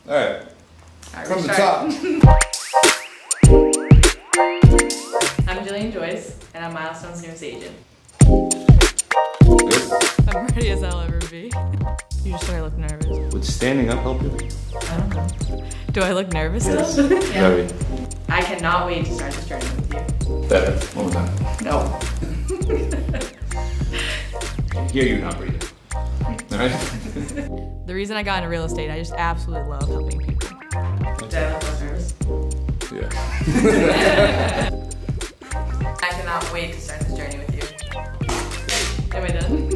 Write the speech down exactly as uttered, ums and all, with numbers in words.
All right. All right, From the start. top. I'm Jillian Joyce, and I'm Milestone's newest agent. Good. I'm ready as I'll ever be. You just started looking nervous. Would standing up help you? I don't know. Do I look nervous Yes. still? Yeah. Very. I cannot wait to start this journey with you. Better. One more time. No. I hear you not breathing. All right? The reason I got into real estate, I just absolutely love helping people. Did I look less nervous? Yeah. I cannot wait to start this journey with you. Am I done?